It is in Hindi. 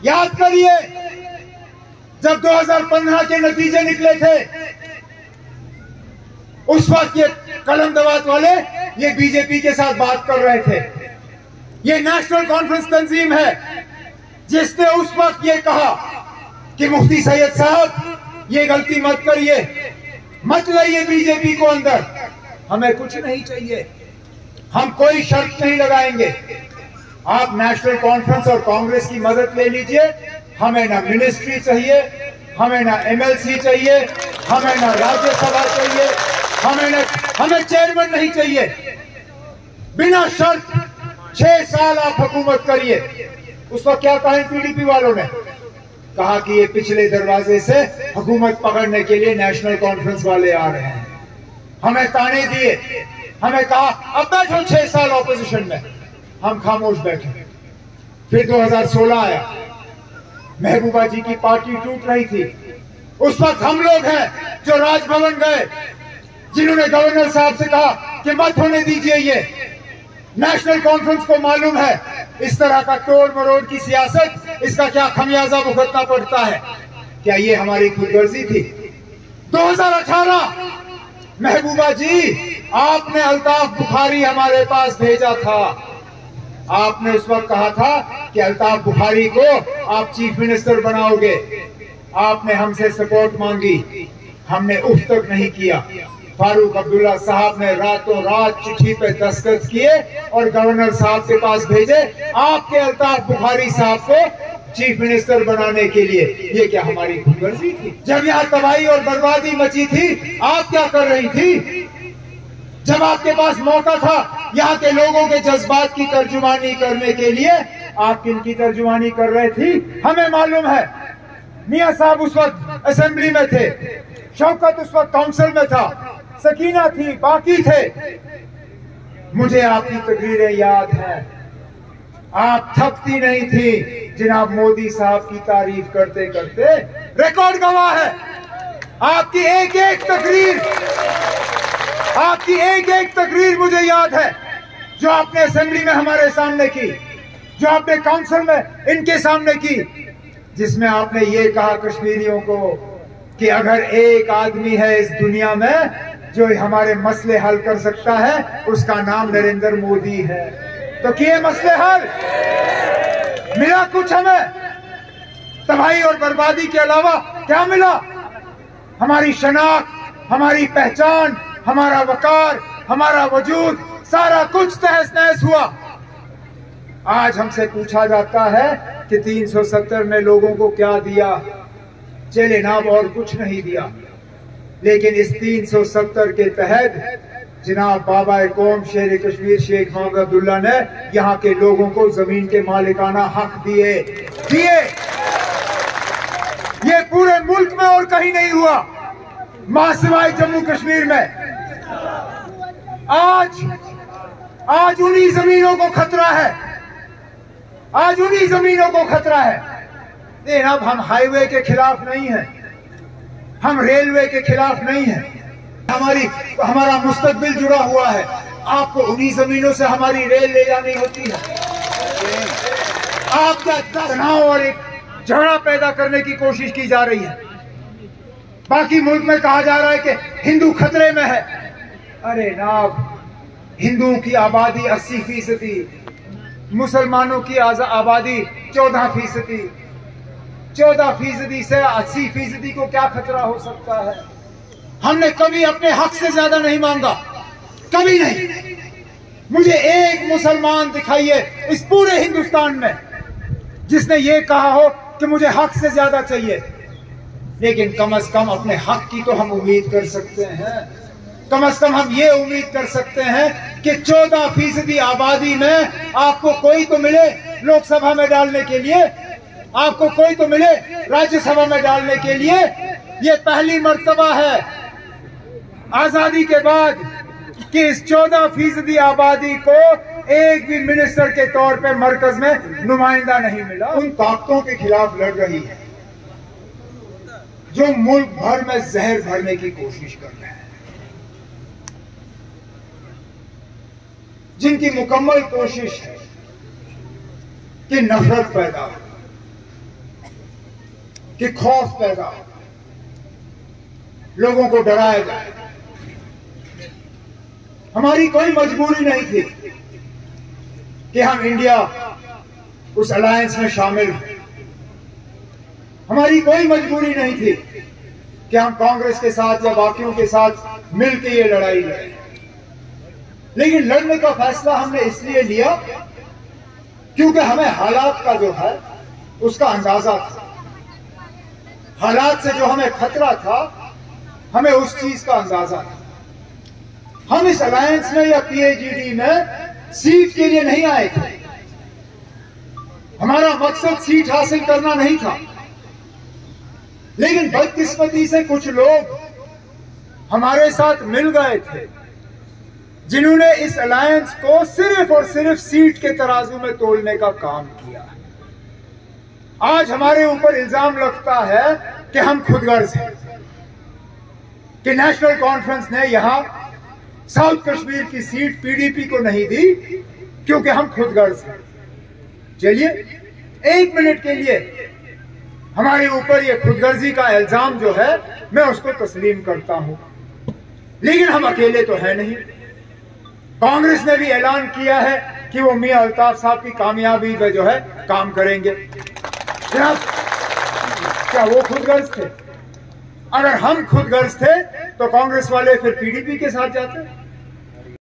याद करिए, जब 2015 के नतीजे निकले थे, उस वक्त ये कलम दवात वाले ये बीजेपी के साथ बात कर रहे थे। ये नेशनल कॉन्फ्रेंस तंजीम है जिसने उस वक्त ये कहा कि मुफ्ती सैयद साहब ये गलती मत करिए, मत लाइए बीजेपी को अंदर, हमें कुछ नहीं चाहिए, हम कोई शर्त नहीं लगाएंगे, आप नेशनल कॉन्फ्रेंस और कांग्रेस की मदद ले लीजिए, हमें ना मिनिस्ट्री चाहिए, हमें ना एमएलसी चाहिए, हमें ना राज्यसभा चाहिए, हमें चेयरमैन नहीं चाहिए, बिना शर्त 6 साल आप हुकूमत करिए। उस वक्त क्या कहा पीडीपी वालों ने? कहा कि ये पिछले दरवाजे से हुकूमत पकड़ने के लिए नेशनल कॉन्फ्रेंस वाले आ रहे हैं, हमें ताने दिए, हमें कहा अब बैठो 6 साल ऑपोजिशन में, हम खामोश बैठे। फिर 2016 आया, महबूबा जी की पार्टी टूट रही थी, उस वक्त हम लोग हैं जो राजभवन गए, जिन्होंने गवर्नर साहब से कहा कि मत होने दीजिए, ये नेशनल कॉन्फ्रेंस को मालूम है इस तरह का तोड़ मरोड़ की सियासत, इसका क्या खमियाजा भुगतना पड़ता है, क्या ये हमारी खुदगर्जी थी? 2018 महबूबा जी आपने अल्ताफ बुखारी हमारे पास भेजा था, आपने उस वक्त कहा था कि अल्ताफ बुखारी को आप चीफ मिनिस्टर बनाओगे, आपने हमसे सपोर्ट मांगी, हमने उफ तक नहीं किया। फारूक अब्दुल्ला साहब ने रातों रात चिट्ठी पे दस्तखत किए और गवर्नर साहब के पास भेजे आपके अल्ताफ बुखारी साहब को चीफ मिनिस्टर बनाने के लिए। ये क्या हमारी खुदगर्जी थी? जब यहाँ तबाही और बर्बादी मची थी, आप क्या कर रही थी? जब आपके पास मौका था यहाँ के लोगों के जज्बात की तर्जुमानी करने के लिए, आप किनकी तर्जुमानी कर रहे थी? हमें मालूम है। मियां साहब उस वक्त असेंबली में थे, शौकत उस वक्त काउंसिल में था, सकीना थी, बाकी थे। मुझे आपकी तकरीरें याद हैं, आप थकती नहीं थी जनाब मोदी साहब की तारीफ करते करते। रिकॉर्ड गवाह है, आपकी एक एक तकरीर मुझे याद है जो आपने असेंबली में हमारे सामने की, जो आपने काउंसिल में इनके सामने की, जिसमें आपने ये कहा कश्मीरियों को कि अगर एक आदमी है इस दुनिया में जो हमारे मसले हल कर सकता है, उसका नाम नरेंद्र मोदी है। तो किए मसले हल? मिला कुछ हमें? तबाही और बर्बादी के अलावा क्या मिला? हमारी शनाख्त, हमारी पहचान, हमारा वकार, हमारा वजूद, सारा कुछ तहस नहस हुआ। आज हमसे पूछा जाता है कि 370 ने लोगों को क्या दिया? चले नाम और कुछ नहीं दिया, लेकिन इस 370 के तहत जनाब बाबा कौम शेर कश्मीर शेख मोहम्मद अब्दुल्ला ने यहाँ के लोगों को जमीन के मालिकाना हक दिए। ये पूरे मुल्क में और कहीं नहीं हुआ, सिवाय जम्मू कश्मीर में। आज उन्हीं जमीनों को खतरा है, आज उन्हीं जमीनों को खतरा है। लेकिन अब हम हाईवे के खिलाफ नहीं हैं, हम रेलवे के खिलाफ नहीं हैं, हमारा मुस्तकबिल जुड़ा हुआ है। आपको उन्हीं जमीनों से हमारी रेल ले जानी होती है। आपका तनाव और एक झगड़ा पैदा करने की कोशिश की जा रही है। बाकी मुल्क में कहा जा रहा है कि हिंदू खतरे में है। अरे नाब, हिंदुओं की आबादी 80%, मुसलमानों की आबादी 14%, 14% से 80% को क्या खतरा हो सकता है? हमने कभी अपने हक से ज्यादा नहीं मांगा, कभी नहीं। मुझे एक मुसलमान दिखाइए इस पूरे हिंदुस्तान में जिसने ये कहा हो कि मुझे हक से ज्यादा चाहिए। लेकिन कम से कम अपने हक की तो हम उम्मीद कर सकते हैं। कम से कम हम ये उम्मीद कर सकते हैं कि 14% आबादी में आपको कोई तो मिले लोकसभा में डालने के लिए, आपको कोई तो मिले राज्यसभा में डालने के लिए। ये पहली मर्तबा है आजादी के बाद कि इस 14% आबादी को एक भी मिनिस्टर के तौर पे मरकज में नुमाइंदा नहीं मिला। उन ताकतों के खिलाफ लड़ रही है जो मुल्क भर में जहर भरने की कोशिश कर रहे हैं, जिनकी मुकम्मल कोशिश है कि नफरत पैदा हो, कि खौफ पैदा हो, लोगों को डराया जाए। हमारी कोई मजबूरी नहीं थी कि हम इंडिया उस अलायंस में शामिल हों। हमारी कोई मजबूरी नहीं थी कि हम कांग्रेस के साथ या बाकियों के साथ मिलकर ये लड़ाई लड़ें। लेकिन लड़ने का फैसला हमने इसलिए लिया क्योंकि हमें हालात का जो है उसका अंदाजा था। हालात से जो हमें खतरा था, हमें उस चीज का अंदाजा था। हम इस अलायंस में या पीएजीडी में सीट के लिए नहीं आए थे। हमारा मकसद सीट हासिल करना नहीं था। लेकिन बदकिस्मती से कुछ लोग हमारे साथ मिल गए थे जिन्होंने इस अलायंस को सिर्फ और सिर्फ सीट के तराजू में तोलने का काम किया। आज हमारे ऊपर इल्जाम लगता है कि हम खुदगर्ज हैं, कि नेशनल कॉन्फ्रेंस ने यहां साउथ कश्मीर की सीट पीडीपी को नहीं दी क्योंकि हम खुदगर्ज हैं। चलिए, एक मिनट के लिए हमारे ऊपर ये खुदगर्जी का इल्जाम जो है मैं उसको तस्लीम करता हूं, लेकिन हम अकेले तो है नहीं। कांग्रेस ने भी ऐलान किया है कि वो मियां अल्ताफ साहब की कामयाबी में जो है काम करेंगे। जनाब, क्या वो खुदगर्ज थे? अगर हम खुदगर्ज थे तो कांग्रेस वाले फिर पीडीपी के साथ जाते।